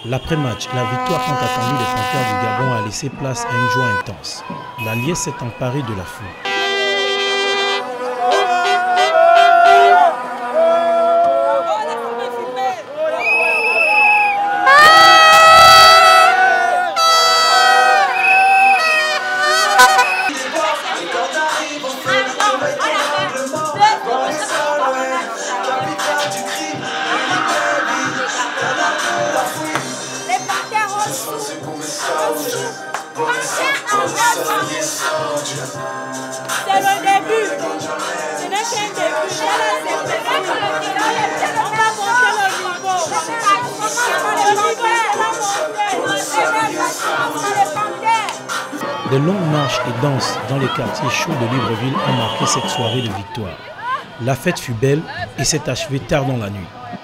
L'après-match, la victoire tant attendue des Panthères du Gabon a laissé place à une joie intense. La liesse s'est emparée de la foule. C'est le début. Ce n'est qu'un début. On va monter le niveau. Des longues marches et danses dans les quartiers chauds de Libreville ont marqué cette soirée de victoire. La fête fut belle et s'est achevée tard dans la nuit.